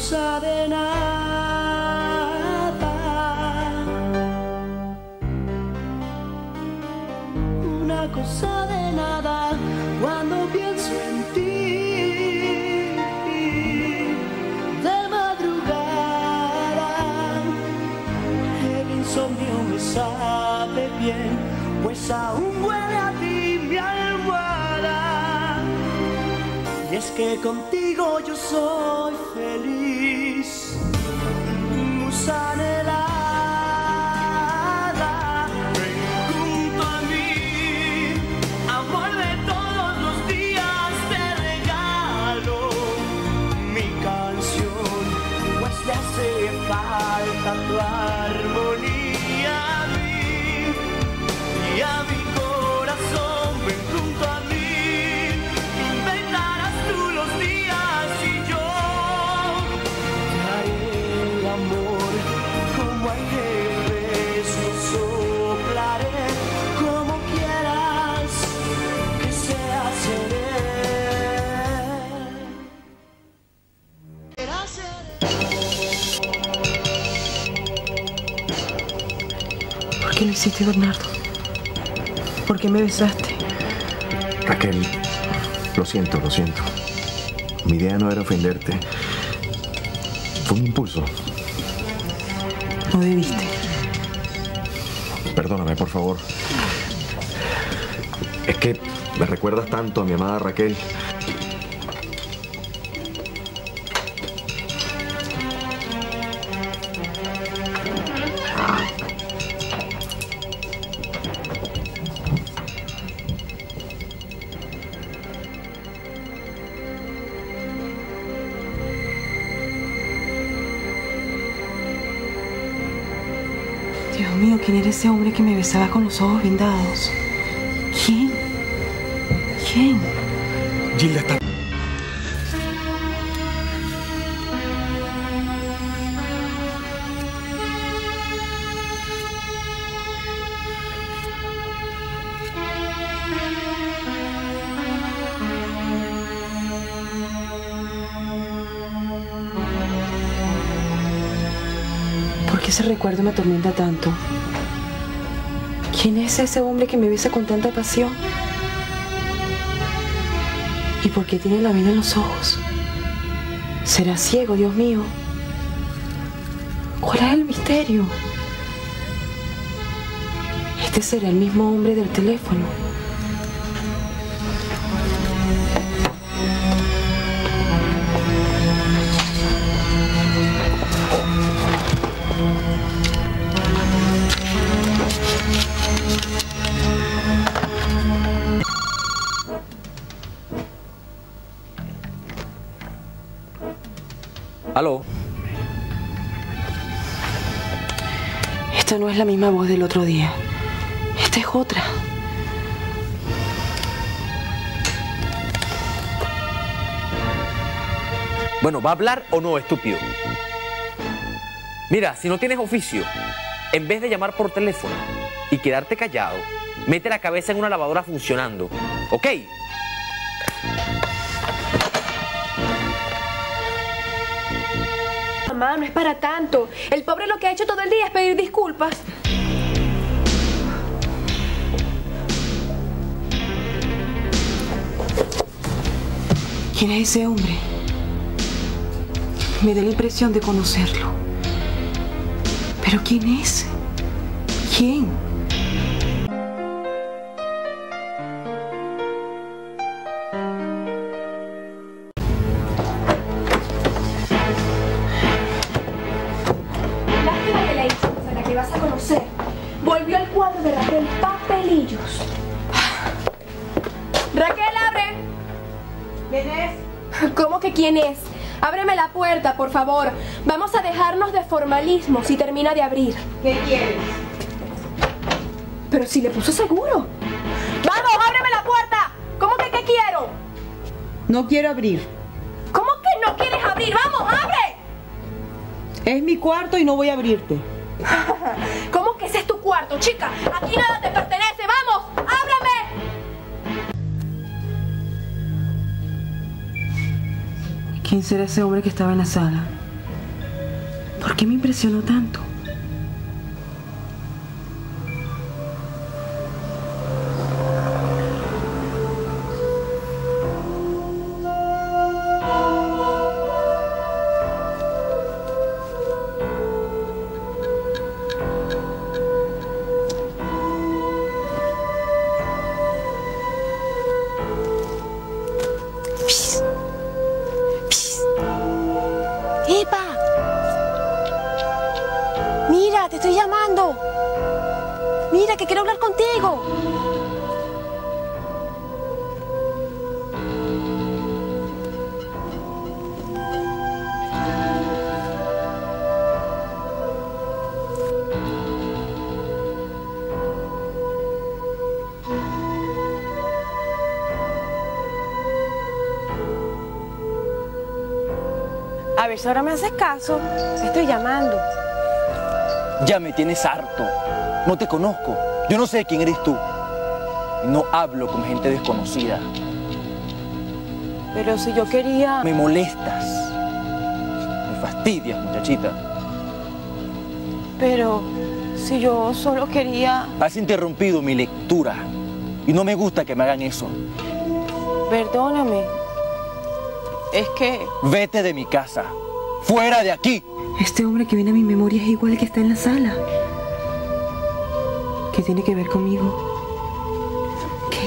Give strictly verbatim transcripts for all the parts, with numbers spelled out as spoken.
cosa de nada, una cosa de nada cuando pienso en ti. De madrugada el insomnio me sabe bien, pues aún huele a ti mi almohada. Y es que contigo yo soy feliz, musa anhelada. Ven junto a mí, amor de todos los días, te regalo mi canción, pues le hace falta tu armonía a mí y a mi corazón. Ven junto a mí, inventarás tú los días y yo te haré el amor como aires, lo soplaré como quieras que sea, seré. Será, seré. ¿Por qué lo hiciste, Bernardo? ¿Por qué me besaste? Raquel, lo siento, lo siento. Mi idea no era ofenderte. Fue un impulso. No debiste. Perdóname, por favor. Es que me recuerdas tanto a mi amada Raquel. Dios mío, ¿quién era ese hombre que me besaba con los ojos vendados? ¿Quién? ¿Quién? Gilda está... ¿Por qué ese recuerdo me atormenta tanto? ¿Quién es ese hombre que me besa con tanta pasión? ¿Y por qué tiene la vena en los ojos? ¿Será ciego, Dios mío? ¿Cuál es el misterio? Este será el mismo hombre del teléfono. ¿Aló? Esta no es la misma voz del otro día. Esta es otra. Bueno, ¿va a hablar o no, estúpido? Mira, si no tienes oficio, en vez de llamar por teléfono y quedarte callado, mete la cabeza en una lavadora funcionando, ¿ok? Mamá, no es para tanto. El pobre lo que ha hecho todo el día es pedir disculpas. ¿Quién es ese hombre? Me da la impresión de conocerlo. ¿Pero quién es? ¿Quién? Lástima que la hicimos a la que vas a conocer. Volvió al cuadro de Raquel Papelillos. Raquel, abre. ¿Quién es? ¿Cómo que quién es? Ábreme la puerta, por favor. Vamos a dejarnos de formalismo si termina de abrir. ¿Qué quieres? Pero si le puso seguro. ¡Vamos, ábreme la puerta! ¿Cómo que qué quiero? No quiero abrir. ¿Cómo que no quieres abrir? ¡Vamos, abre! Es mi cuarto y no voy a abrirte. ¿Cómo que ese es tu cuarto, chica? Aquí nada te pertenece. ¡Vamos, ábreme! ¿Quién será ese hombre que estaba en la sala? ¿Por qué me impresionó tanto? ¡Epa! Mira, te estoy llamando. Mira, que quiero hablar contigo. A ver si ahora me haces caso. Te estoy llamando. Ya me tienes harto. No te conozco. Yo no sé quién eres tú. Y no hablo con gente desconocida. Pero si yo quería... Me molestas. Me fastidias, muchachita. Pero si yo solo quería... Has interrumpido mi lectura. Y no me gusta que me hagan eso. Perdóname. Es que... Vete de mi casa. ¡Fuera de aquí! Este hombre que viene a mi memoria es igual que está en la sala. ¿Qué tiene que ver conmigo? ¿Qué?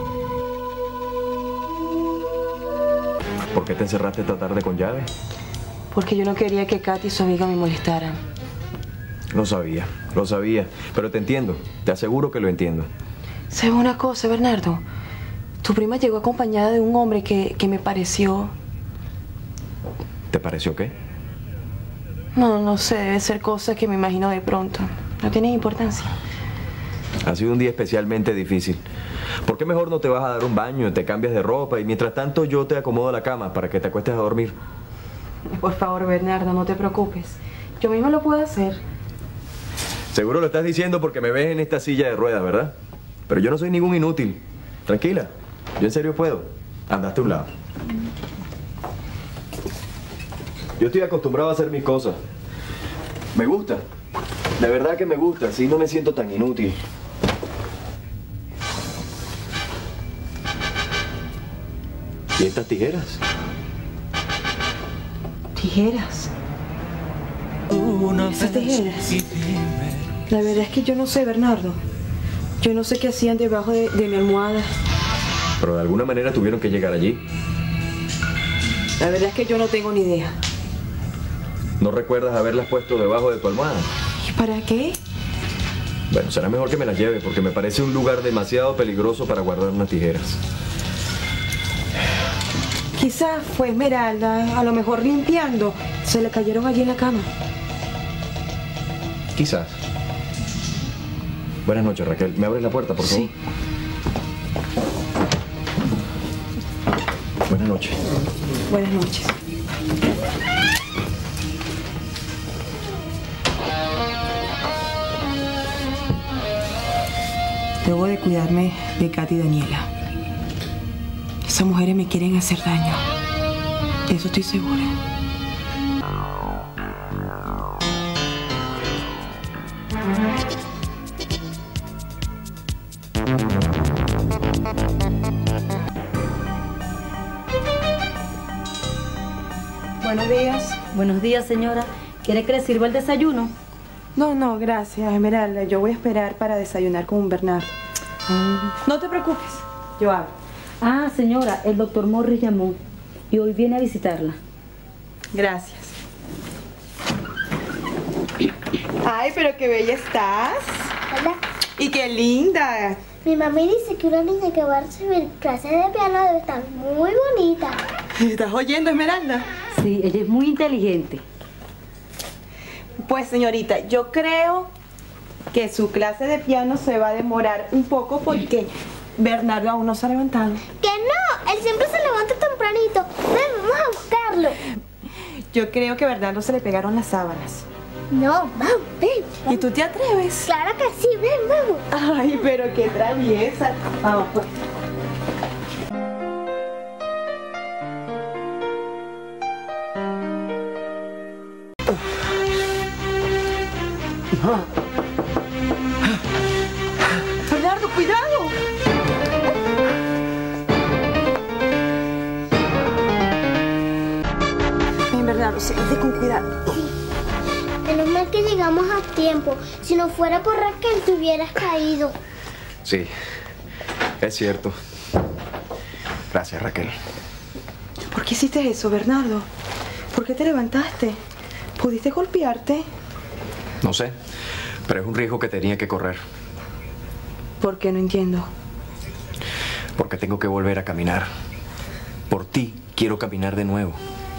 ¿Por qué te encerraste esta tarde con llave? Porque yo no quería que Katy y su amiga me molestaran. Lo sabía, lo sabía. Pero te entiendo. Te aseguro que lo entiendo. ¿Sabes una cosa, Bernardo? Tu prima llegó acompañada de un hombre que, que me pareció... ¿Te pareció qué? No, no sé, debe ser cosa que me imagino de pronto. No tiene importancia. Ha sido un día especialmente difícil. ¿Por qué mejor no te vas a dar un baño, te cambias de ropa y mientras tanto yo te acomodo la cama para que te acuestes a dormir? Por favor, Bernardo, no te preocupes. Yo misma lo puedo hacer. Seguro lo estás diciendo porque me ves en esta silla de ruedas, ¿verdad? Pero yo no soy ningún inútil. Tranquila, yo en serio puedo. Andaste a un lado. Yo estoy acostumbrado a hacer mis cosas. Me gusta. De verdad que me gusta. Así no me siento tan inútil. ¿Y estas tijeras? ¿Tijeras? ¿Esas tijeras? La verdad es que yo no sé, Bernardo. Yo no sé qué hacían debajo de, de mi almohada. Pero de alguna manera tuvieron que llegar allí. La verdad es que yo no tengo ni idea. ¿No recuerdas haberlas puesto debajo de tu almohada? ¿Y para qué? Bueno, será mejor que me las lleve porque me parece un lugar demasiado peligroso para guardar unas tijeras. Quizás fue Esmeralda, a lo mejor limpiando. Se le cayeron allí en la cama. Quizás. Buenas noches, Raquel. ¿Me abres la puerta, por favor? Sí. Buenas noches. Buenas noches. Debo de cuidarme de Katy y Daniela. Esas mujeres me quieren hacer daño. De eso estoy segura. Buenos días. Buenos días, señora. ¿Quiere que le sirva el desayuno? No, no, gracias, Esmeralda. Yo voy a esperar para desayunar con un Bernardo. No te preocupes, yo hablo. Ah, señora, el doctor Morris llamó y hoy viene a visitarla. Gracias. Ay, pero qué bella estás. Hola. Y qué linda. Mi mami dice que una niña que va a recibir clases de piano debe estar muy bonita. ¿Estás oyendo, Esmeralda? Sí, ella es muy inteligente. Pues, señorita, yo creo que su clase de piano se va a demorar un poco porque Bernardo aún no se ha levantado. Que no, él siempre se levanta tempranito. Ven, vamos a buscarlo. Yo creo que a Bernardo se le pegaron las sábanas. No, vamos, ven. ¿Y tú te atreves? Claro que sí, ven, vamos. Ay, pero qué traviesa. Vamos, pues. Bernardo, cuidado. Ven, Bernardo, siéntate con cuidado. Menos mal que llegamos a tiempo. Si no fuera por Raquel, te hubieras caído. Sí, es cierto. Gracias, Raquel. ¿Por qué hiciste eso, Bernardo? ¿Por qué te levantaste? ¿Pudiste golpearte? No sé, pero es un riesgo que tenía que correr. ¿Por qué? No entiendo. Porque tengo que volver a caminar. Por ti quiero caminar de nuevo.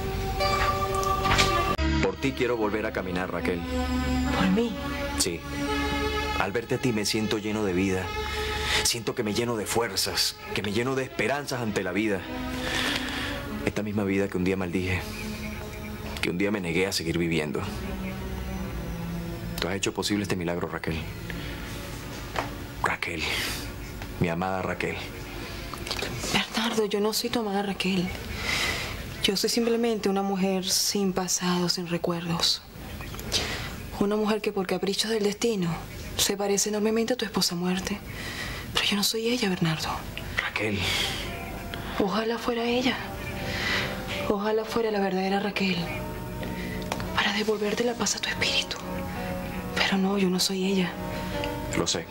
Por ti quiero volver a caminar, Raquel. ¿Por mí? Sí. Al verte a ti me siento lleno de vida. Siento que me lleno de fuerzas, que me lleno de esperanzas ante la vida. Esta misma vida que un día maldije, que un día me negué a seguir viviendo. Tú has hecho posible este milagro, Raquel. Raquel, mi amada Raquel. Bernardo, yo no soy tu amada Raquel. Yo soy simplemente una mujer sin pasado, sin recuerdos. Una mujer que por caprichos del destino se parece enormemente a tu esposa muerte. Pero yo no soy ella, Bernardo. Raquel. Ojalá fuera ella. Ojalá fuera la verdadera Raquel. Para devolverte la paz a tu espíritu. Pero no, yo no soy ella. Lo sé.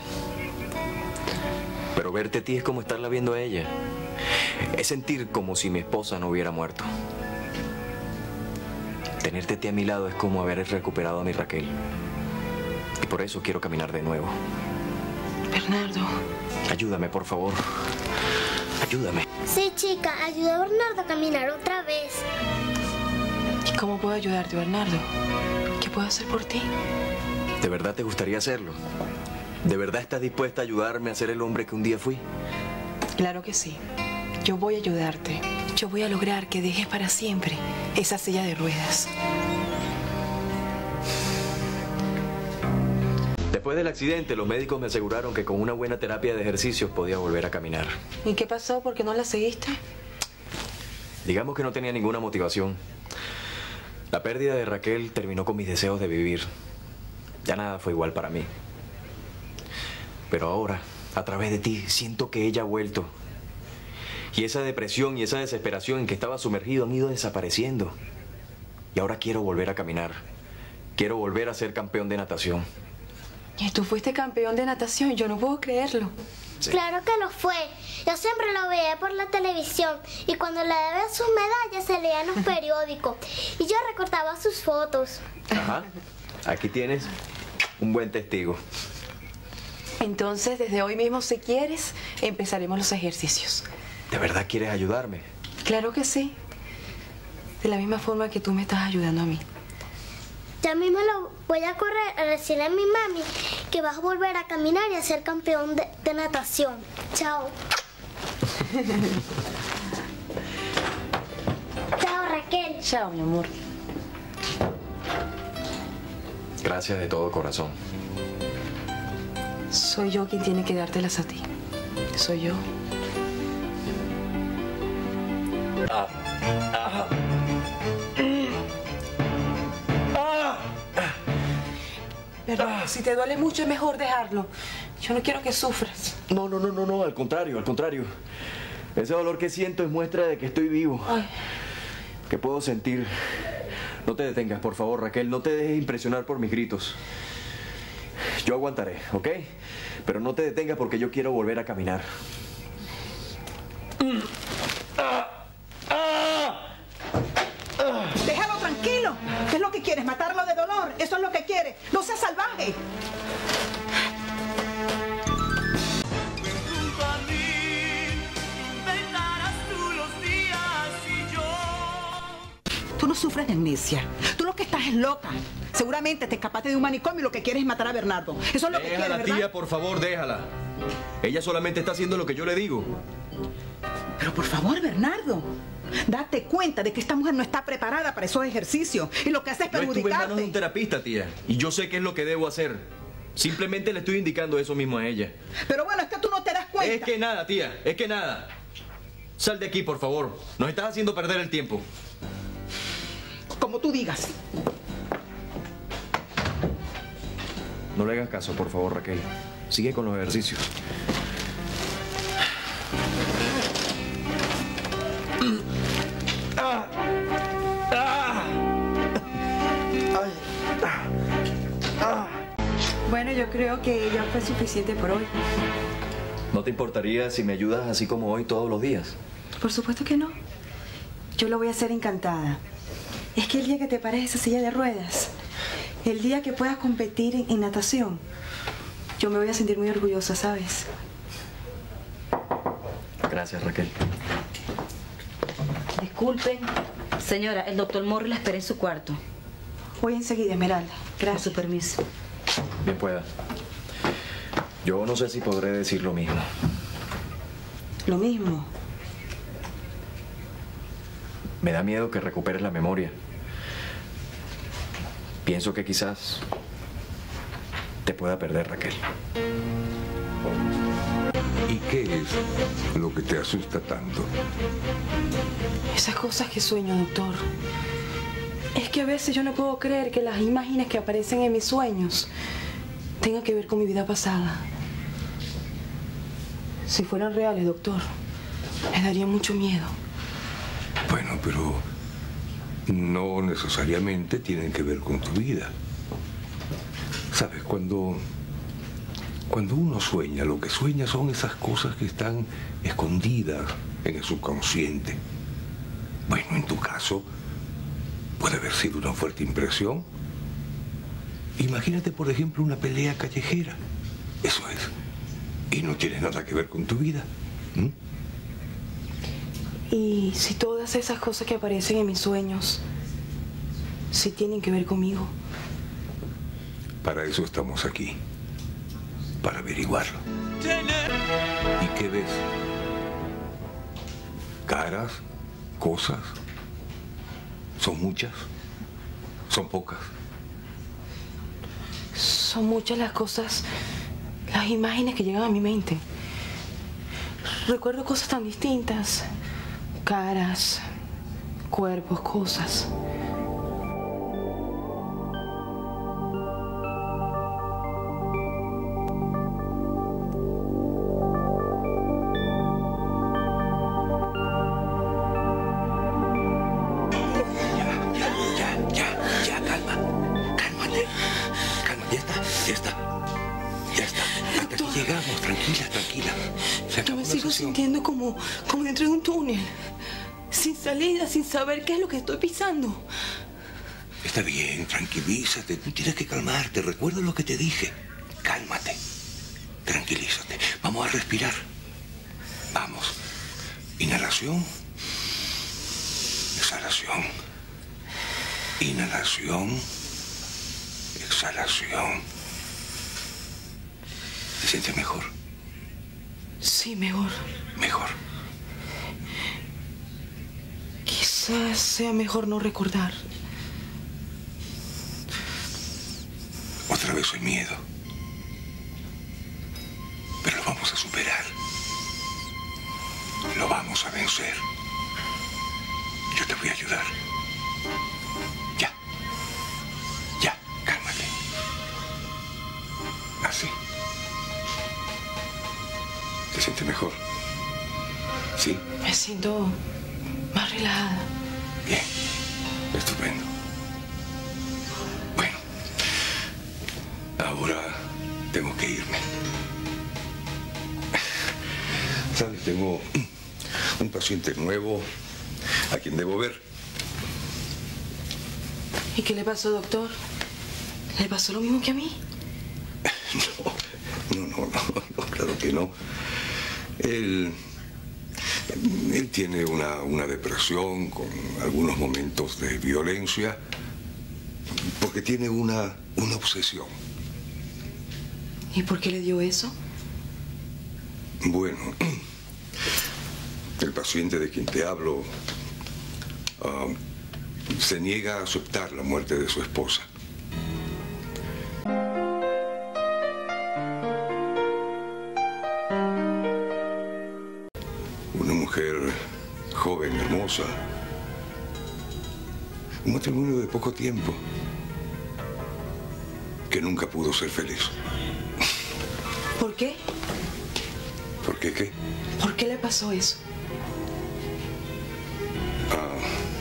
Pero verte a ti es como estarla viendo a ella. Es sentir como si mi esposa no hubiera muerto. Tenerte a ti a mi lado es como haber recuperado a mi Raquel. Y por eso quiero caminar de nuevo. Bernardo. Ayúdame, por favor. Ayúdame. Sí, chica, ayuda a Bernardo a caminar otra vez. ¿Y cómo puedo ayudarte, Bernardo? ¿Qué puedo hacer por ti? ¿De verdad te gustaría hacerlo? ¿De verdad estás dispuesta a ayudarme a ser el hombre que un día fui? Claro que sí. Yo voy a ayudarte. Yo voy a lograr que dejes para siempre esa silla de ruedas. Después del accidente, los médicos me aseguraron que con una buena terapia de ejercicios podía volver a caminar. ¿Y qué pasó? ¿Por qué no la seguiste? Digamos que no tenía ninguna motivación. La pérdida de Raquel terminó con mis deseos de vivir. Ya nada fue igual para mí. Pero ahora, a través de ti, siento que ella ha vuelto. Y esa depresión y esa desesperación en que estaba sumergido han ido desapareciendo. Y ahora quiero volver a caminar. Quiero volver a ser campeón de natación. ¿Y tú fuiste campeón de natación? Yo no puedo creerlo. Sí. Claro que lo fue. Yo siempre lo veía por la televisión y cuando le daban sus medallas se leían los periódicos y yo recortaba sus fotos. Ajá. Aquí tienes un buen testigo. Entonces, desde hoy mismo, si quieres, empezaremos los ejercicios. ¿De verdad quieres ayudarme? Claro que sí. De la misma forma que tú me estás ayudando a mí. Ya mismo lo voy a correr a decirle a mi mami que vas a volver a caminar y a ser campeón de, de natación. Chao. Chao, Raquel. Chao, mi amor. Gracias de todo corazón. Soy yo quien tiene que dártelas a ti. Soy yo. Ah. Ah. Pero si te duele mucho es mejor dejarlo. Yo no quiero que sufras. No, no, no, no, no, al contrario, al contrario. Ese dolor que siento es muestra de que estoy vivo. Ay. Que puedo sentir. No te detengas, por favor, Raquel. No te dejes impresionar por mis gritos. Yo aguantaré, ¿ok? Pero no te detengas porque yo quiero volver a caminar. Déjalo tranquilo. ¿Qué es lo que quieres? ¿Matarlo de dolor? Eso es lo que quieres. No seas salvaje. Junto a mí, inventarás tú los días y yo. Tú no sufres de amnesia. Tú lo que estás es loca. Seguramente te escapaste de un manicomio y lo que quieres es matar a Bernardo. Eso es lo que quieres, Déjala, ¿verdad? tía, por favor, déjala. Ella solamente está haciendo lo que yo le digo. Pero por favor, Bernardo, date cuenta de que esta mujer no está preparada para esos ejercicios y lo que hace es Yo estuve en manos de un perjudicarte. terapista, tía, y yo sé qué es lo que debo hacer. Simplemente le estoy indicando eso mismo a ella. Pero bueno, es que tú no te das cuenta. Es que nada, tía, es que nada. Sal de aquí, por favor. Nos estás haciendo perder el tiempo. Como tú digas. No le hagas caso, por favor, Raquel. Sigue con los ejercicios. Bueno, yo creo que ya fue suficiente por hoy. ¿No te importaría si me ayudas así como hoy todos los días? Por supuesto que no. Yo lo voy a hacer encantada. Es que el día que te pares esa silla de ruedas, el día que puedas competir en, en natación, yo me voy a sentir muy orgullosa, ¿sabes? Gracias, Raquel. Disculpen. Señora, el doctor Morris la espera en su cuarto. Voy enseguida, Esmeralda. Gracias. Con su permiso. Bien pueda. Yo no sé si podré decir lo mismo. Lo mismo. Me da miedo que recuperes la memoria. Pienso que quizás te pueda perder, Raquel. ¿Y qué es lo que te asusta tanto? Esas cosas que sueño, doctor. Es que a veces yo no puedo creer que las imágenes que aparecen en mis sueños tengan que ver con mi vida pasada. Si fueran reales, doctor, me daría mucho miedo. Bueno, pero no necesariamente tienen que ver con tu vida. ¿Sabes? Cuando, cuando uno sueña, lo que sueña son esas cosas que están escondidas en el subconsciente. Bueno, en tu caso, puede haber sido una fuerte impresión. Imagínate, por ejemplo, una pelea callejera. Eso es. Y no tiene nada que ver con tu vida. ¿Mm? Y si todas esas cosas que aparecen en mis sueños, si tienen que ver conmigo. Para eso estamos aquí. Para averiguarlo. ¿Y qué ves? ¿Caras? ¿Cosas? ¿Son muchas? ¿Son pocas? Son muchas las cosas, las imágenes que llegan a mi mente. Recuerdo cosas tan distintas. Caras, cuerpos, cosas. Sintiendo como, como dentro de un túnel, sin salida, sin saber qué es lo que estoy pisando. Está bien, tranquilízate, tú tienes que calmarte, recuerda lo que te dije. Cálmate, tranquilízate, vamos a respirar. Vamos, inhalación, exhalación, inhalación, exhalación. ¿Te sientes mejor? Sí, mejor. Mejor. Quizás sea mejor no recordar. Otra vez hay miedo. Pero lo vamos a superar. Lo vamos a vencer. Yo te voy a ayudar. Ya. Ya, cálmate. Así. ¿Te sientes mejor? ¿Sí? Me siento más relajada. Bien, estupendo. Bueno, ahora tengo que irme. ¿Sabes? Tengo un paciente nuevo a quien debo ver. ¿Y qué le pasó, doctor? ¿Le pasó lo mismo que a mí? No, no, no, no, no, claro que no. Él, él tiene una, una depresión con algunos momentos de violencia porque tiene una, una obsesión. ¿Y por qué le dio eso? Bueno, el paciente de quien te hablo uh, se niega a aceptar la muerte de su esposa. Mujer joven, hermosa. Un matrimonio de poco tiempo. que nunca pudo ser feliz. ¿Por qué? ¿Por qué qué? ¿Por qué le pasó eso? Ah,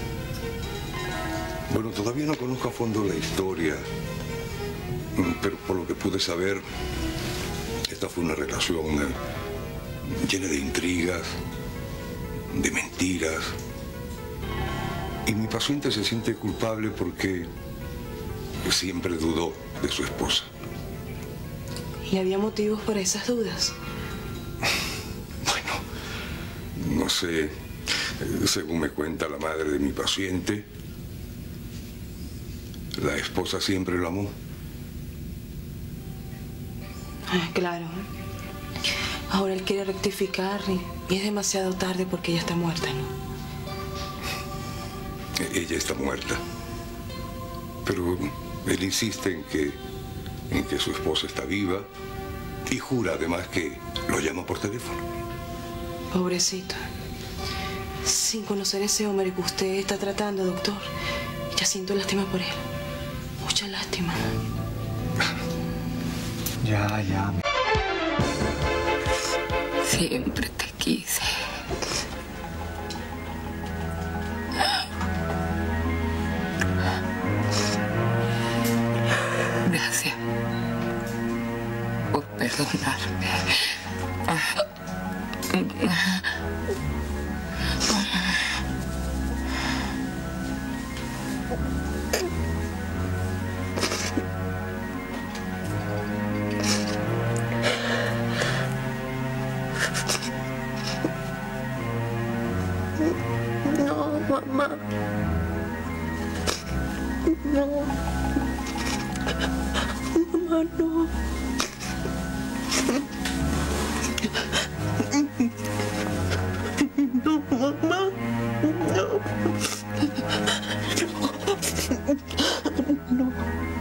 bueno, todavía no conozco a fondo la historia, pero por lo que pude saber, esta fue una relación eh, llena de intrigas, de mentiras. Y mi paciente se siente culpable porque siempre dudó de su esposa. ¿Y había motivos para esas dudas? Bueno, no sé. Según me cuenta la madre de mi paciente, la esposa siempre lo amó. Ah, claro. Ahora él quiere rectificar y, y es demasiado tarde porque ella está muerta, ¿no? Ella está muerta. Pero él insiste en que, en que su esposa está viva y jura además que lo llama por teléfono. Pobrecito. Sin conocer ese hombre que usted está tratando, doctor, ya siento lástima por él. Mucha lástima. Ya, ya. Siempre te quise. Gracias por perdonarme. No, mamá. No. Mamá, no. No, mamá. No. No.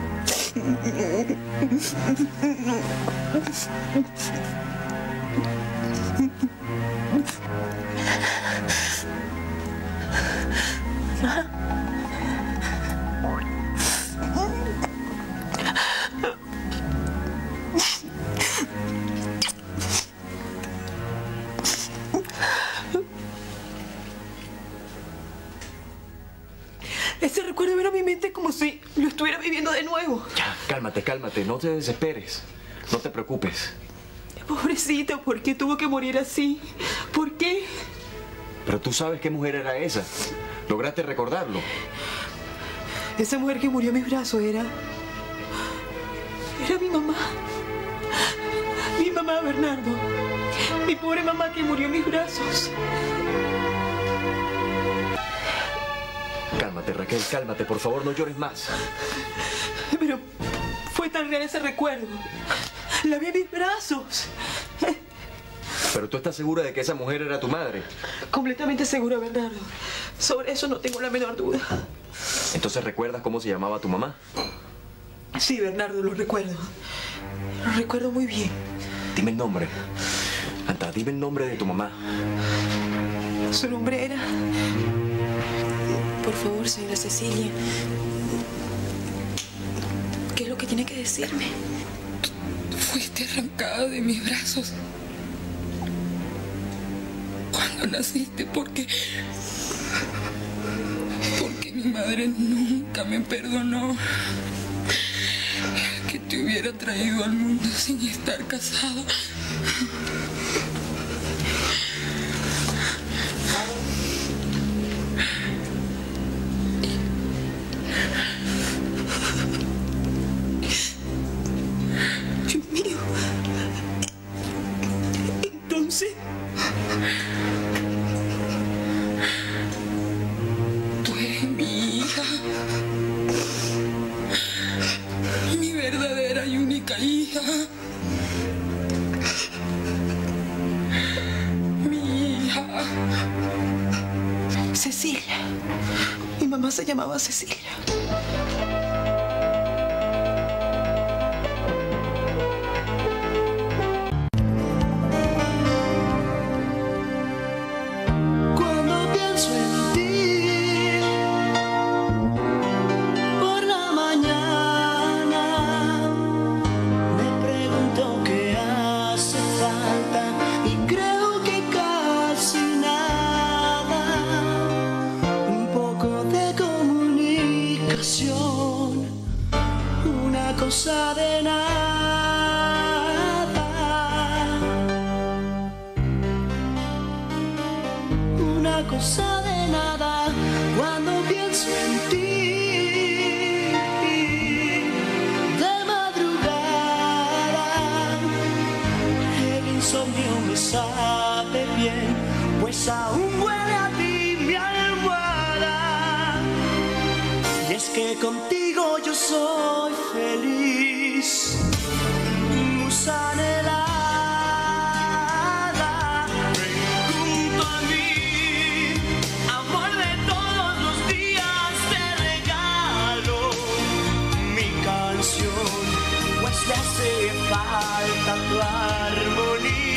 Ese recuerdo viene a mi mente como si lo estuviera viviendo de nuevo. Ya, cálmate, cálmate. No te desesperes. No te preocupes. Pobrecito, ¿por qué tuvo que morir así? ¿Por qué? Pero tú sabes qué mujer era esa. ¿Lograste recordarlo? Esa mujer que murió en mis brazos era... Era mi mamá. Mi mamá, Bernardo. Mi pobre mamá que murió en mis brazos. Cálmate, Raquel, cálmate. Por favor, no llores más. Pero fue tan real ese recuerdo. La vi en mis brazos. Pero tú estás segura de que esa mujer era tu madre. Completamente segura, Bernardo. Sobre eso no tengo la menor duda. Entonces, ¿recuerdas cómo se llamaba tu mamá? Sí, Bernardo, lo recuerdo. Lo recuerdo muy bien. Dime el nombre. Anta, dime el nombre de tu mamá. Su nombre era... Por favor, señora Cecilia. ¿Qué es lo que tiene que decirme? Fuiste arrancada de mis brazos cuando naciste porque... Porque mi madre nunca me perdonó que te hubiera traído al mundo sin estar casada. Dios mío. Entonces... Tú eres mi hija. Mi verdadera y única hija. Mi hija. Cecilia. Mi mamá se llamaba Cecilia. Cuando pienso en ti por la mañana una cosa de nada, una cosa de nada cuando pienso en ti de madrugada. El insomnio me sabe bien, pues aún huele a ti mi almohada. Y es que contigo yo soy feliz, musa anhelada. Ven junto a mí, amor de todos los días, te regalo mi canción, pues le hace falta tu armonía.